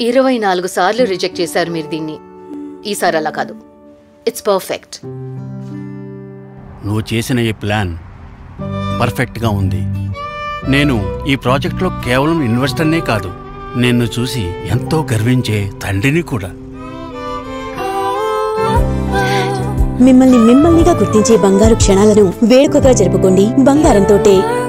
24 సార్లు రిజెక్ట్ చేశారు మీరు దీన్ని. ఈసారి అలా కాదు. It's perfect. నువ్వు చేసిన ఈ ప్లాన్ పర్ఫెక్ట్గా ఉంది. నేను ఈ ప్రాజెక్ట్లో కేవలం ఇన్వెస్టర్నే కాదు, నిన్ను చూసి ఎంతో గర్వించే తండ్రిని కూడా. మిమ్మల్నిగా గుర్తించే బంగారు క్షణాలను వేడుకగా జరుపుకోండి బంగారంతోటే.